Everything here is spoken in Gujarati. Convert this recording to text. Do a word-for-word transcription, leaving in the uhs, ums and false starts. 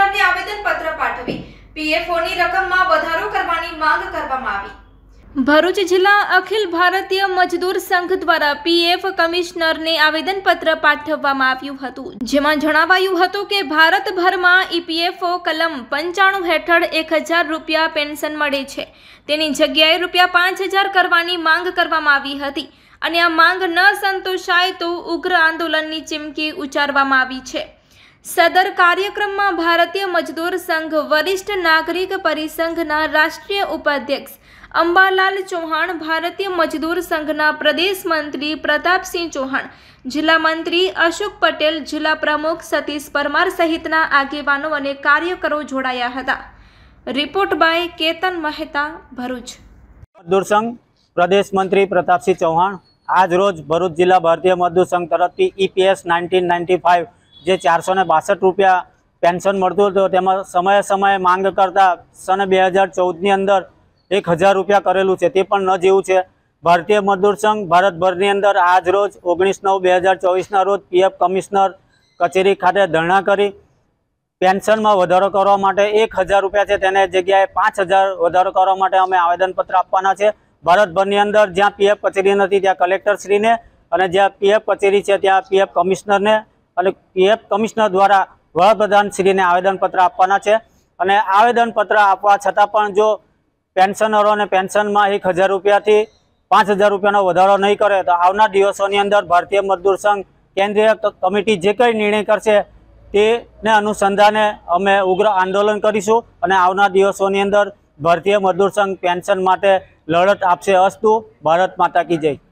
કમિશનરને આવેદનપત્ર પાઠવી પીએફઓની રકમમાં વધારો કરવાની માંગ કરવામાં આવી। ભરૂચ જિલ્લા અખિલ ભારતીય મજદૂર સંઘ દ્વારા પીએફ કમિશનરને આવેદનપત્ર પાઠવવામાં આવ્યું હતું, જેમાં જણાવાયું હતું કે ભારતભરમાં ઈપીએફઓ કલમ પંચાણું હેઠળ એક હજાર રૂપિયા પેન્શન મળે છે, તેની જગ્યાએ રૂપિયા પાંચ હજાર કરવાની માંગ કરવામાં આવી હતી અને આ માંગ ન સંતોષાય તો ઉગ્ર આંદોલનની ચીમકી ઉચ્ચારવામાં આવી છે। સદર કાર્યક્રમમાં ભારતીય મજદૂર સંઘ વરિષ્ઠ નાગરિક પરિસંઘના રાષ્ટ્રીય ઉપાધ્યક્ષ અંબાલાલ ચૌહાણ, ભારતીય મજદૂર સંઘના પ્રદેશ મંત્રી પ્રતાપસિંહ ચૌહાણ, જિલ્લા મંત્રી અશોક પટેલ, જિલ્લા પ્રમુખ સતીશ પરમાર સહિતના આગેવાનો અને કાર્યકરો જોડાયા હતા। Report by Ketan Mehta, Bharuch. મજદૂર સંઘ પ્રદેશ મંત્રી પ્રતાપસિંહ ચૌહાણ આજ રોજ ભરૂચ જિલ્લા ભારતીય મજદૂર સંઘ તરફથી ઈપીએસ નાઇન્ટીન નાઇન્ટી ફાઇવ જે ચારસો ને બાસઠ રૂપિયા પેન્શન મળતું હતું તેમાં સમયે સમયે માંગ કરતા સન બે હજાર ચૌદની અંદર એક હજાર રૂપિયા કરેલું છે, તે પણ ન જેવું છે। ભારતીય મજદૂર સંઘ ભારતભરની અંદર આજ રોજ ઓગણીસ નવ બે હજાર ચોવીસના રોજ પીએફ કમિશનર કચેરી ખાતે ધરણા કરી પેન્શનમાં વધારો કરવા માટે એક હજાર રૂપિયા છે તેને જગ્યાએ પાંચ હજાર વધારો કરવા માટે અમે આવેદનપત્ર આપવાના છે। ભારતભરની અંદર જ્યાં પીએફ કચેરી નથી ત્યાં કલેક્ટરશ્રીને અને જ્યાં પીએફ કચેરી છે ત્યાં પીએફ કમિશનરને અને પીએફ કમિશનર દ્વારા વડાપ્રધાનશ્રીને આવેદનપત્ર આપવાના છે અને આવેદનપત્ર આપવા છતાં પણ જો પેન્શનરોને પેન્શનમાં એક હજાર રૂપિયાથી પાંચ હજાર રૂપિયાનો વધારો નહીં કરે તો આવનાર દિવસોની અંદર ભારતીય મજદૂર સંઘ કેન્દ્રીય કમિટી જે કંઈ નિર્ણય કરશે તેને અનુસંધાને અમે ઉગ્ર આંદોલન કરીશું અને આવનાર દિવસોની અંદર ભારતીય મજદૂર સંઘ પેન્શન માટે લડત આપશે। અસ્તુ, ભારત માતા કી જય।